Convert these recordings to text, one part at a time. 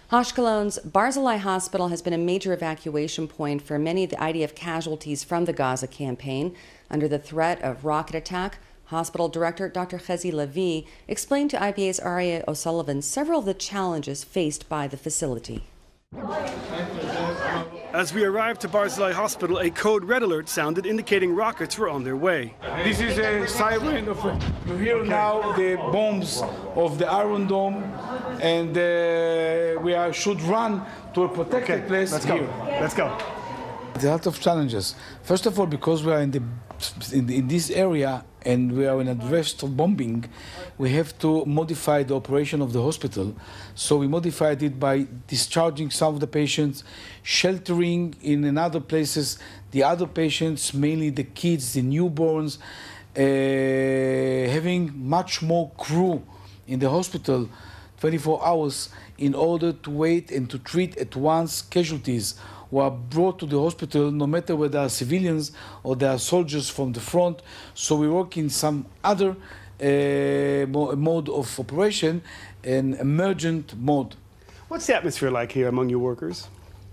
Ashkelon's Barzilai Hospital has been a major evacuation point for many of the IDF casualties from the Gaza campaign. Under the threat of rocket attack, hospital director Dr. Chezi Levi explained to IBA's Aryeh O'Sullivan several of the challenges faced by the facility. As we arrived to Barzilai Hospital, a code red alert sounded indicating rockets were on their way. This is a siren of you hear now the bombs of the Iron Dome, and we should run to a protected place. Let's here. go. Let's go. There's a lot of challenges. First of all, because we are in this area and we are in adverse of bombing, we have to modify the operation of the hospital. So we modified it by discharging some of the patients, sheltering in other places the other patients, mainly the kids, the newborns, having much more crew in the hospital 24 hours in order to wait and to treat at once casualties who are brought to the hospital, no matter whether they are civilians or they are soldiers from the front. So we work in some other mode of operation, an emergent mode. What's the atmosphere like here among your workers?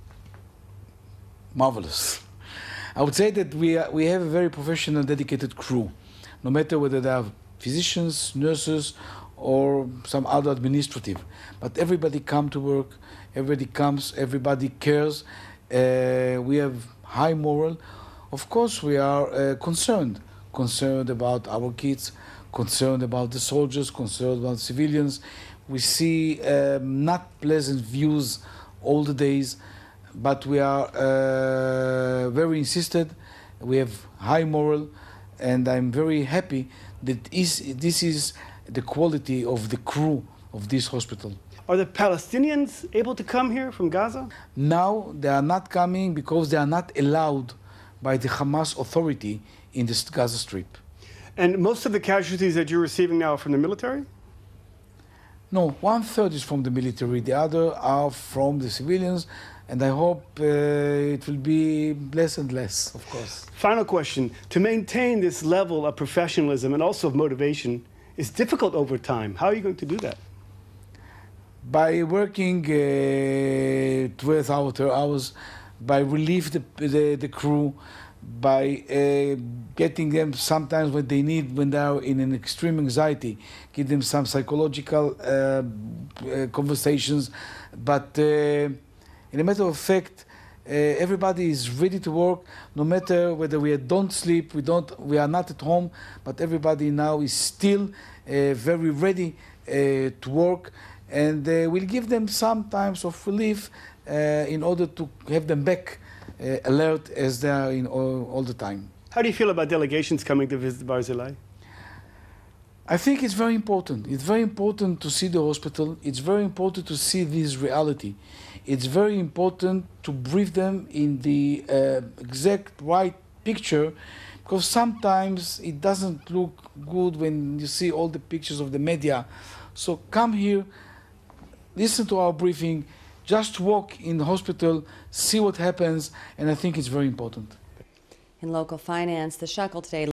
Marvelous. I would say that we have a very professional, dedicated crew, no matter whether they are physicians, nurses, or some other administrative. But everybody comes to work, everybody comes, everybody cares. We have high moral. Of course, we are concerned about our kids, concerned about the soldiers, concerned about civilians. We see not pleasant views all the days, but we are very insisted. We have high moral, and I'm very happy that this is the quality of the crew of this hospital. Are the Palestinians able to come here from Gaza? Now they are not coming because they are not allowed by the Hamas authority in the Gaza Strip. And most of the casualties that you're receiving now are from the military? No, 1/3 is from the military, the other are from the civilians, and I hope it will be less and less, of course. Final question. To maintain this level of professionalism and also of motivation is difficult over time. How are you going to do that? By working 12 hours, by relieve the crew, by getting them sometimes what they need when they are in an extreme anxiety, give them some psychological conversations. But in a matter of fact, everybody is ready to work, no matter whether we don't sleep, we are not at home, but everybody now is still very ready to work. And we'll give them some times of relief in order to have them back alert as they are in all the time. How do you feel about delegations coming to visit Barzilai? I think it's very important. It's very important to see the hospital. It's very important to see this reality. It's very important to brief them in the exact right picture, because sometimes it doesn't look good when you see all the pictures of the media. So come here, listen to our briefing, just walk in the hospital, see what happens, and I think it's very important. In local finance, the shekel today